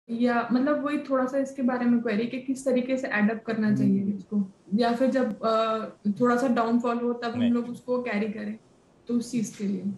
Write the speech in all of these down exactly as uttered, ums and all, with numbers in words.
या मतलब वही थोड़ा-सा इसके बारे में क्वेरी कि किस तरीके से एडॉप्ट करना चाहिए इसको? या फिर जब अ, थोड़ा-सा डाउनफॉल हो तब हम नहीं। लोग उसको कैरी करें, तो उस चीज़ के लिए।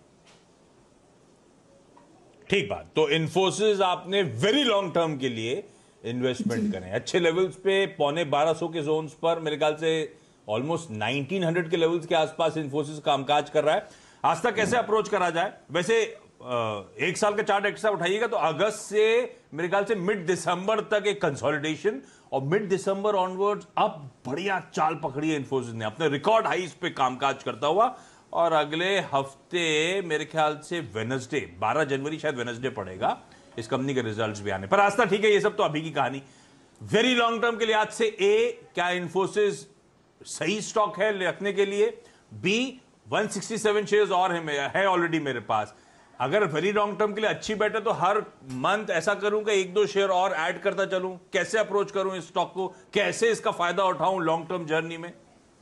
ठीक बात। तो इन्फोसिस आपने वेरी लॉन्ग टर्म के लिए जी। इन्वेस्टमेंट करें, अच्छे लेवल्स पे पौने बारह सौ के जोन्स पर, मेरे ख्याल से ऑलमोस्ट नाइनटीन हंड्रेड के लेवल्स के आसपास इन्फोसिस कामकाज कर रहा है। आज तक कैसे अप्रोच करा जाए? वैसे अ, एक साल का चार्ट एक्स्ट्रा उठाइएगा तो अगस्त से मेरे ख्याल से मिड दिसंबर तक एक कंसोलिडेशन, और मिड दिसंबर ऑनवर्ड्स अब बढ़िया चाल पकड़ी है इन्फोसिस ने अपने रिकॉर्ड हाइस पे कामकाज करता हुआ। और अगले हफ्ते मेरे ख्याल से वेनसडे बारह जनवरी शायद वेनसडे पड़ेगा इस कंपनी के रिजल्ट्स भी आने पर। रास्ता ठीक है, ये सब तो अभी की कहानी। वेरी लॉन्ग टर्म के लिए आज से ए, क्या इन्फोसिस सही स्टॉक है रखने के लिए? B, one sixty seven shares और है, है ऑलरेडी मेरे पास। अगर वेरी लॉन्ग टर्म के लिए अच्छी बेट है तो हर मंथ ऐसा करूं कि एक दो शेयर और ऐड करता चलूं। कैसे अप्रोच करूं इस स्टॉक को, कैसे इसका फायदा उठाऊं लॉन्ग टर्म जर्नी में?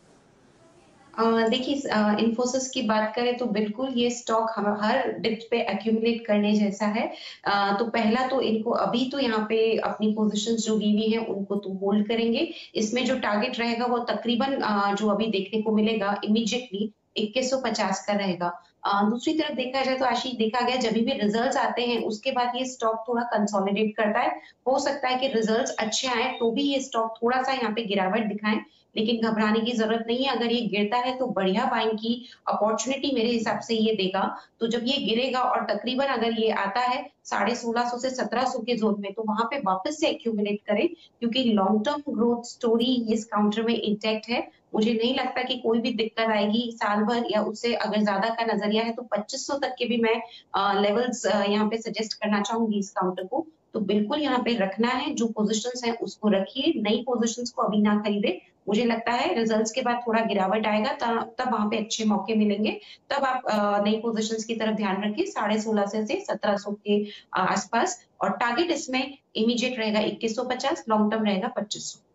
अ, देखिए अ, इन्फोसिस की बात करें तो बिल्कुल ये स्टॉक हम हर डिप पे एक्यूमुलेट करने जैसा है। अ, तो पहला तो इनको अभी तो यहाँ पे अपनी पोज़ीशंस जो ली हुई हैं उनको तो होल्ड करेंगे। इसमें जो टारगेट रहेगा वो तकरीबन अ, जो अभी देखने को मिलेगा इमीडिएटली इक्कीस सौ पचास का रहेगा। अ, दूसरी तरफ देखा जाए तो आशीष देखा गया जभी भी रिजल्ट्स आते हैं उसके बाद ये स्टॉक थोड़ा कंसोलिडेट करता है। हो सकता है कि रिजल्ट्स अच्छे आएँ तो भी ये स्टॉक थोड़ा-सा यहाँ पे गिरावट दिखाएँ, लेकिन घबराने की ज़रूरत नहीं है। अगर ये गिरता है तो बढ़िया बाइंग की अपॉर्च्युनिटी मेरे हिसाब से ये देगा। तो जब ये गिरेगा और तकरीबन अगर ये आता है साढ़े सोलह सौ से सत्रह सौ के ज़ोन में, तो वहाँ पे वापस से एक्यूमुलेट करें, क्योंकि लॉन्ग टर्म ग्रोथ स्टोरी इस काउंटर में इंटैक्ट है। मुझे नहीं लगता कि कोई भी दिक्कत आएगी साल भर, या उससे अगर ज़्यादा का नज़रिया है तो पच्चीस सौ तक के भी मैं अ, लेवल्स अ, यहाँ पे सजेस्ट करना चाहूँगी इस काउंटर को। तो बिल्कुल यहाँ पे रखना है, जो पोज़ीशंस हैं उसको रखिए, नई पोज़ीशंस को अभी ना खरीदें। मुझे लगता है रिजल्ट्स के बाद थोड़ा गिरावट आएगा त तब वहाँ पे अच्छे मौके मिलेंगे। तब आप अ, नई पोज़ीशंस की तरफ ध्यान रखिए साढ़े सोलह सौ से सत्रह सौ के अ, आस-पास, और टारगेट इसमें इमीडिएट रहेगा इक्कीस सौ पचास, लॉन्ग टर्म रहेगा पच्चीस सौ।